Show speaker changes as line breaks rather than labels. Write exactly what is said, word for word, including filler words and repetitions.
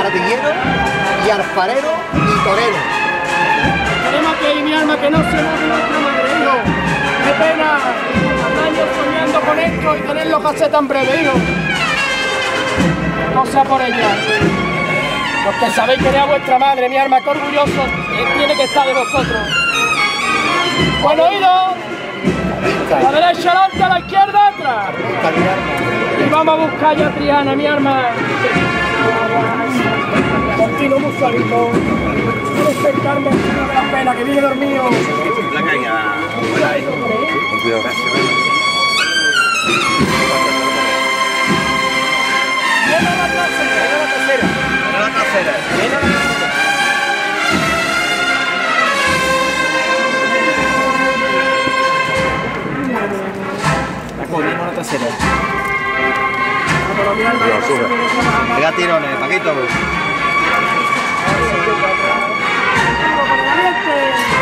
latiguero, y alfarero y torero.
Queremos que mi alma que no se moje nuestra madre, hijo. Qué pena, años soñando con esto y tenerlo que hacer tan breve, hijo. No sea por ella. Porque sabéis que era vuestra madre, mi alma, que orgulloso tiene que estar de vosotros. Buen oído. A la derecha adelante, a la izquierda atrás. Y vamos a buscar ya a Triana, mi alma. Contigo muy solito. Quiero sentarme encima de la pena que viene dormido.
La caña, buena ahí. Con cuidado.
Viene la trasera, viene la trasera.
Viene la trasera.
Viene la trasera. Acudimos a la trasera.
Pega tirones, Paquito.
Valiente.